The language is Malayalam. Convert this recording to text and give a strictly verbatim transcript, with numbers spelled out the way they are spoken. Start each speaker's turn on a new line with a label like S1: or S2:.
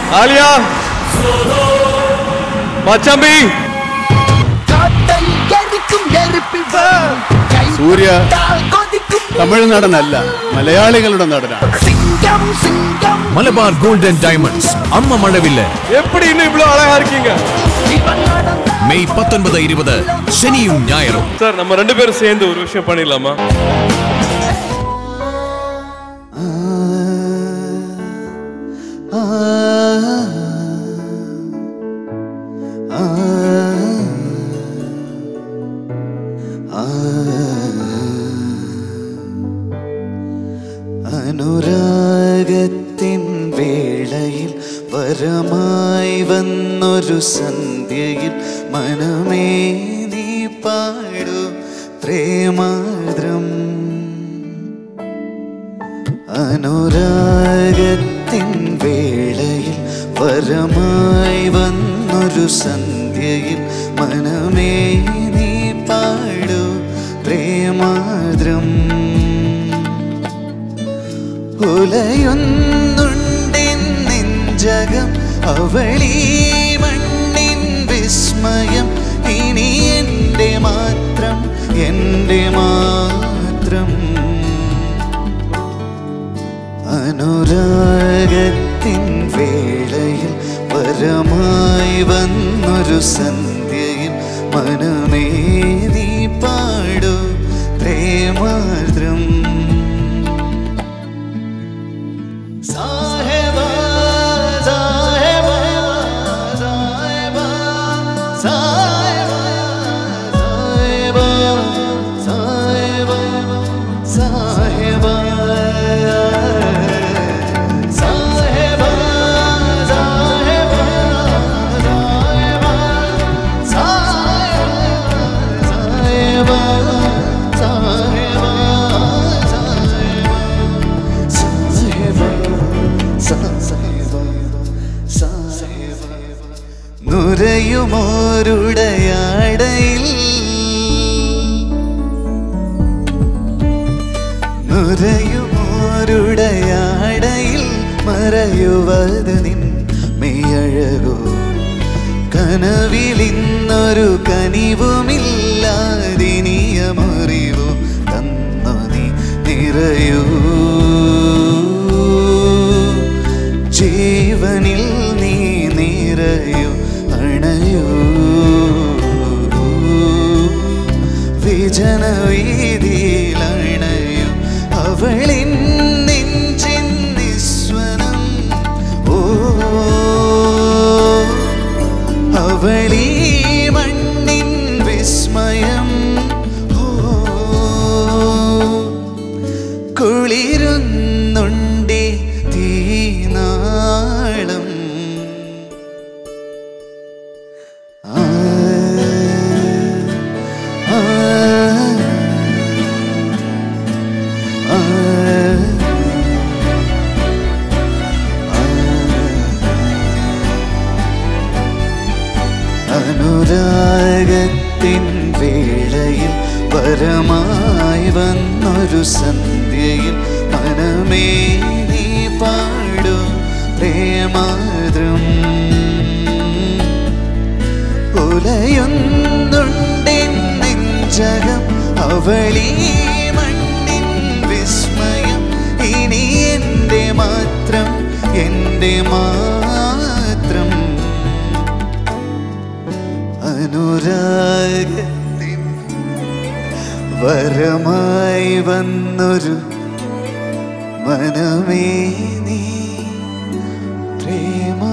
S1: ആലിയ മച്ചമ്പി
S2: സൂര്യ തമിഴ്നാടനല്ല, മലയാളികളുടെ നടനാണ്.
S3: മലബാർ ഗോൾഡൻ ഡയമണ്ട്സ് അമ്മ മഴവില്ല് മെയ് പത്തൊൻപത് ഇരുപത് ശനിയും ഞായറും.
S1: സാർ നമ്മ ரெண்டு பேரும் சேர்ந்து ஒரு விஷயம் பண்ணிடலாமா?
S4: അനുരാഗത്തിൻ വേളയിൽ വരമായി വന്നൊരു സന്ധ്യയിൽ മനമേ നീ പാടു പ്രേമാദ്രം. അനുരാഗത്തിൻ വേളയിൽ വരമായി വന്നൊരു സന്ധ്യയിൽ മനമേ നീ പാടു പ്രേമാദ്രം. ഉലയുന്നുണ്ടെൻ നെഞ്ചകം അവളീ മണ്ണിൻ വിസ്മയം ഇനി എൻ്റെ മാത്രം എൻ്റെ മാത്രം. അനുരാഗത്തിൻ വേളയിൽ വരമായി വന്നൊരു സന്ധ്യയിൽ മനമേ നീ പാടു പ്രേമാദ്രം. നുരയുമോരുടയാടയിൽ നുരയുമോരുടയാടയിൽ മറയുവത് നിൻ മെയ്യഴകോ. കനവിലിന്നൊരു കനിവുമില്ലാതിനിയമറിവോ തന്നു നീ നിറയൂ. ജീവനിൽ നീ നിറയൂ അണയൂ. വിജനവീതിയിലണയൂ അവളിൻ നെഞ്ചിൻ നിസ്വനം. ഓ അവളീ മണ്ണിൻ വിസ്മയം. ഓ കുളിരുന്നുണ്ടി തീനാളം. അനുരാഗത്തിൻ വേളയിൽ വരമായി വന്നൊരു സന്ധ്യയിൽ മനമേ നീ പാടു പ്രേമാദ്രം. ഉലയുന്നുണ്ടെൻ നെഞ്ചകം അവളീ മണ്ണിൻ വിസ്മയം ഇനി എൻ്റെ മാത്രം എൻ്റെ മാത്രം. അനുരാഗത്തിൻ വരമായി വന്നൊരു മനമേ നീ പ്രേമ.